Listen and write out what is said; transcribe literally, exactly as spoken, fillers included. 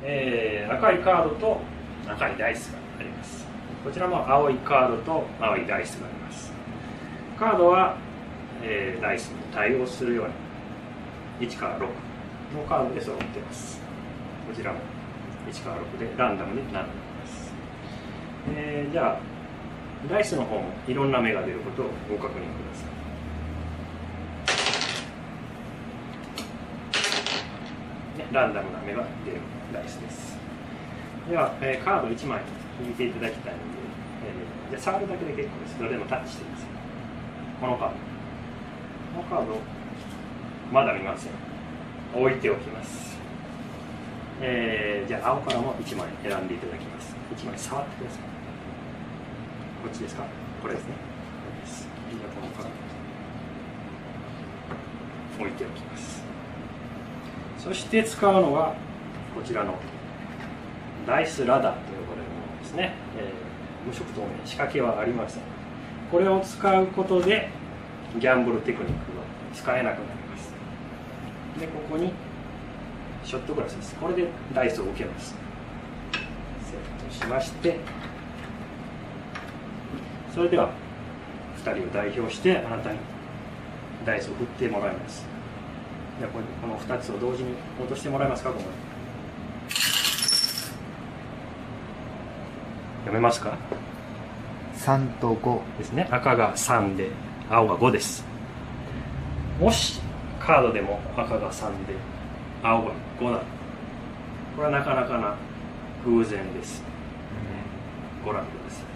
えー、赤いカードと赤いダイスがあります。こちらも青いカードと青いダイスがあります。カードは、えー、ダイスに対応するようにいちからろくのカードで揃っています。こちらもいちからろくでランダムになっています。えー、じゃあダイスの方もいろんな目が出ることをご確認ください。ね、ランダムな目が出るダイスです。では、えー、カードいちまい引いていただきたいので、えー、じゃあ触るだけで結構です。どれでもタッチしてください。このカード。このカード、まだ見ません。置いておきます。えー、じゃあ青からもいちまい選んでいただきます。いちまい触ってください。こっちですか？これですね。これです。じゃあこのカード置いておきます。そして使うのはこちらのダイスラダーと呼ばれるものですね。えー、無色透明、仕掛けはありません。これを使うことでギャンブルテクニックが使えなくなります。で、ここにショットグラスです。これでダイスを受けます。セットしまして、それではふたりを代表してあなたにダイスを振ってもらいます。じゃあこれこのふたつを同時に落としてもらえますか？ここ読めますか？ さんとごですね。赤がさんで青がごです。もしカードでも赤がさんで青がごならこれはなかなかな偶然です。ご覧ください。